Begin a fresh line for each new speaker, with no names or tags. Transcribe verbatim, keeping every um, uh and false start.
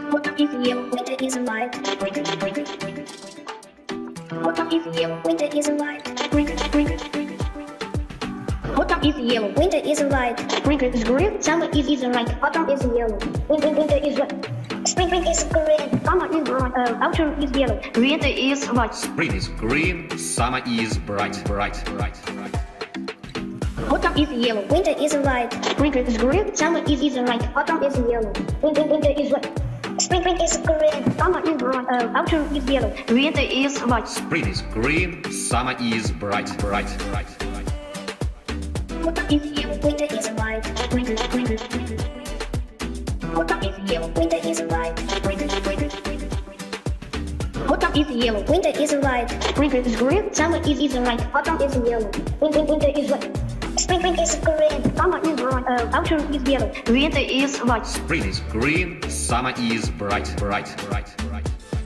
Autumn is yellow, winter is white. Winter, winter, winter. Autumn is yellow, winter is white. Winter, winter, winter. Autumn is yellow, winter is white. Winter is green, summer is is right. Autumn is yellow, winter, winter is white. Spring, spring is green, summer is bright. Uh, autumn is yellow, winter is white.
Spring is green, summer is bright, bright, bright, bright.
Autumn is yellow, winter is white. Winter is green, summer is is right. Autumn is yellow, winter, winter is white. Spring, spring is green, summer is bright. Uh, autumn is yellow, winter is white.
Spring is green, summer is bright, bright, bright, bright.
Autumn is yellow, winter is white. Winter, winter, winter. Autumn is yellow, winter is white. Winter, winter, winter. Autumn is yellow, winter is white. Winter is green, summer is is right. Autumn is yellow, winter, winter is white. Spring, spring is green, summer is bright. Uh, autumn is yellow, winter is white.
Spring is green, summer is bright, bright, bright, bright.